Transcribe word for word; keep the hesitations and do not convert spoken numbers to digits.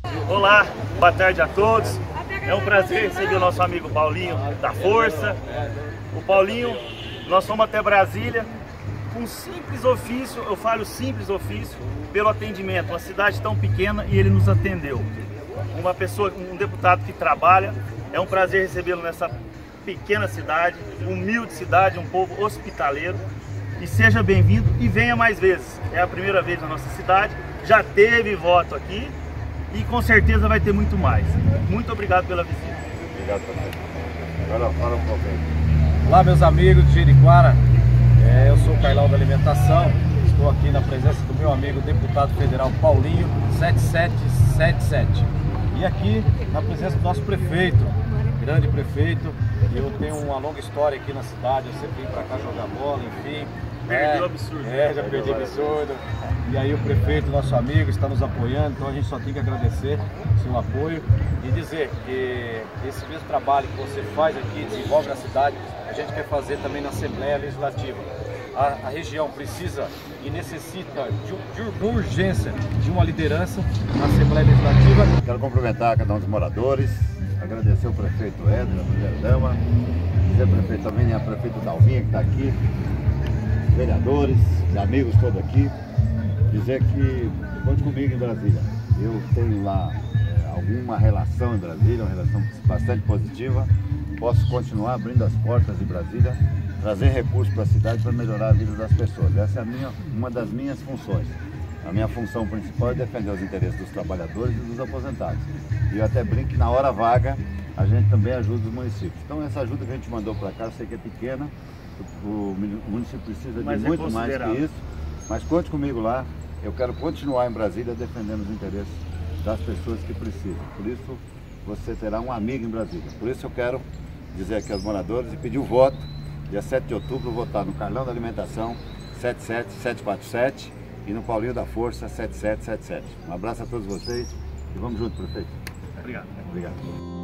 Olá, boa tarde a todos. É um prazer receber o nosso amigo Paulinho da Força. O Paulinho, nós fomos até Brasília com um simples ofício, eu falo simples ofício, pelo atendimento. Uma cidade tão pequena e ele nos atendeu. Uma pessoa, um deputado que trabalha, é um prazer recebê-lo nessa pequena cidade, humilde cidade, um povo hospitaleiro. E seja bem-vindo e venha mais vezes. É a primeira vez na nossa cidade, já teve voto aqui e com certeza vai ter muito mais. Muito obrigado pela visita. Obrigado também. Agora fala um pouquinho. Olá, meus amigos de Jeriquara, é, eu sou o Carlão da Alimentação, estou aqui na presença do meu amigo deputado federal Paulinho sete sete sete sete e aqui na presença do nosso prefeito, grande prefeito. Eu tenho uma longa história aqui na cidade, eu sempre vim para cá jogar bola, enfim. Perdeu é, absurdo. É, já perdi absurdo. E aí o prefeito, nosso amigo, está nos apoiando, então a gente só tem que agradecer o seu apoio e dizer que esse mesmo trabalho que você faz aqui, desenvolve na cidade, a gente quer fazer também na Assembleia Legislativa. A, a região precisa e necessita de, de urgência de uma liderança na Assembleia Legislativa. Quero cumprimentar cada um dos moradores, agradecer o prefeito Éder, a primeira dama, dizer ao prefeito também, a prefeita Dalvinha que está aqui, vereadores, amigos todos aqui, dizer que conte comigo em Brasília. Eu tenho lá é, alguma relação em Brasília, uma relação bastante positiva. Posso continuar abrindo as portas de Brasília, trazer recursos para a cidade para melhorar a vida das pessoas. Essa é a minha, uma das minhas funções. A minha função principal é defender os interesses dos trabalhadores e dos aposentados. E eu até brinco que na hora vaga a gente também ajuda os municípios. Então essa ajuda que a gente mandou para cá, eu sei que é pequena, o município precisa Mas de é muito mais que isso, mas conte comigo lá. Eu quero continuar em Brasília defendendo os interesses das pessoas que precisam. Por isso você terá um amigo em Brasília. Por isso eu quero dizer aqui aos moradores e pedir o voto. Dia sete de outubro, votar no Carlão da Alimentação sete sete sete quatro sete e no Paulinho da Força sete sete sete sete. Um abraço a todos vocês e vamos junto, prefeito. Obrigado. Obrigado.